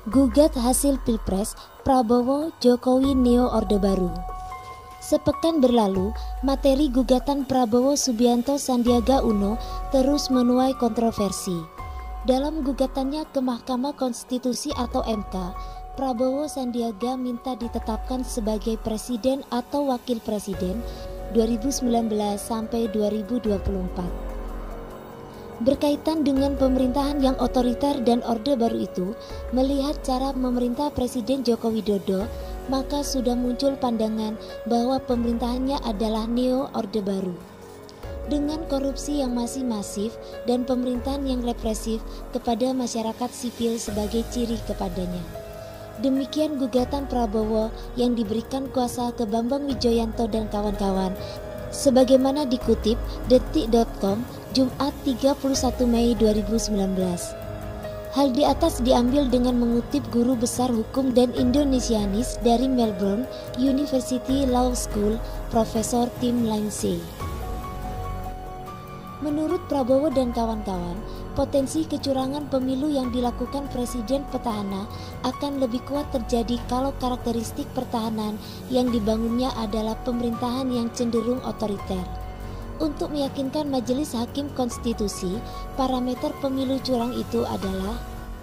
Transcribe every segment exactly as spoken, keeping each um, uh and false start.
Gugat hasil Pilpres, Prabowo Jokowi Neo Orde Baru. Sepekan berlalu, materi gugatan Prabowo Subianto Sandiaga Uno terus menuai kontroversi. Dalam gugatannya ke Mahkamah Konstitusi atau M K, Prabowo Sandiaga minta ditetapkan sebagai presiden atau wakil presiden dua ribu sembilan belas sampai dua ribu dua puluh empat. Berkaitan dengan pemerintahan yang otoriter dan Orde Baru itu, melihat cara memerintah Presiden Joko Widodo, maka sudah muncul pandangan bahwa pemerintahannya adalah Neo Orde Baru. Dengan korupsi yang masih masif dan pemerintahan yang represif kepada masyarakat sipil sebagai ciri kepadanya. Demikian gugatan Prabowo yang diberikan kuasa ke Bambang Wijoyanto dan kawan-kawan. Sebagaimana dikutip detik titik com Jumat tiga puluh satu Mei dua ribu sembilan belas. Hal di atas diambil dengan mengutip guru besar hukum dan Indonesianis dari Melbourne University Law School, Profesor Tim Lindsay. Menurut Prabowo dan kawan-kawan, potensi kecurangan pemilu yang dilakukan Presiden petahana akan lebih kuat terjadi kalau karakteristik pertahanan yang dibangunnya adalah pemerintahan yang cenderung otoriter. Untuk meyakinkan Majelis Hakim Konstitusi, parameter pemilu curang itu adalah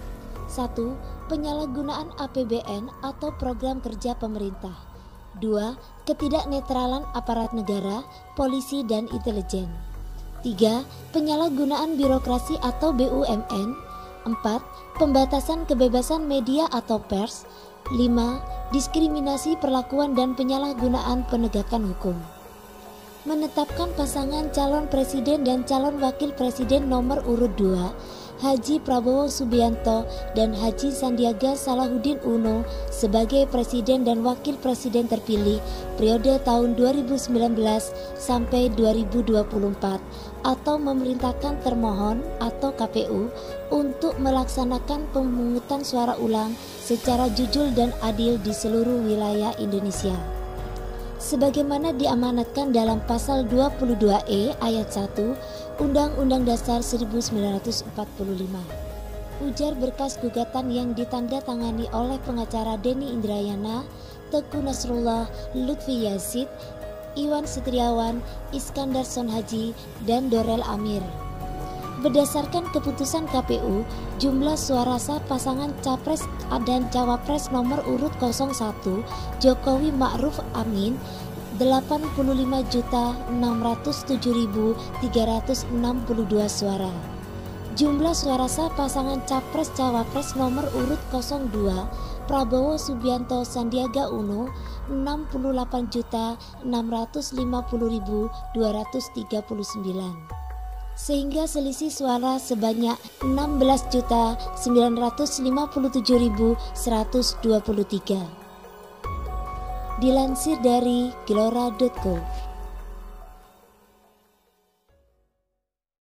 satu. Penyalahgunaan A P B N atau program kerja pemerintah. Dua. Ketidaknetralan aparat negara, polisi dan intelijen. Tiga. Penyalahgunaan birokrasi atau B U M N. Empat. Pembatasan kebebasan media atau pers. Lima. Diskriminasi perlakuan dan penyalahgunaan penegakan hukum. Menetapkan pasangan calon presiden dan calon wakil presiden nomor urut dua, Haji Prabowo Subianto dan Haji Sandiaga Salahuddin Uno sebagai presiden dan wakil presiden terpilih periode tahun dua ribu sembilan belas sampai dua ribu dua puluh empat, atau memerintahkan termohon atau K P U untuk melaksanakan pemungutan suara ulang secara jujur dan adil di seluruh wilayah Indonesia. Sebagaimana diamanatkan dalam pasal dua puluh dua E ayat satu Undang-Undang Dasar seribu sembilan ratus empat puluh lima. Ujar berkas gugatan yang ditandatangani oleh pengacara Denny Indrayana, Teguh Nasrullah, Lutfi Yazid, Iwan Setriawan, Iskandar Sonhaji, dan Dorel Amir. Berdasarkan keputusan K P U, jumlah suara sah pasangan Capres dan Cawapres nomor urut nol satu Jokowi Ma'ruf Amin delapan puluh lima juta enam ratus tujuh ribu tiga ratus enam puluh dua suara. Jumlah suara sah pasangan Capres Cawapres nomor urut nol dua Prabowo Subianto Sandiaga Uno enam puluh delapan juta enam ratus lima puluh ribu dua ratus tiga puluh sembilan. Sehingga selisih suara sebanyak enam belas juta sembilan ratus lima puluh tujuh ribu seratus dua puluh tiga. Dilansir dari gelora titik co.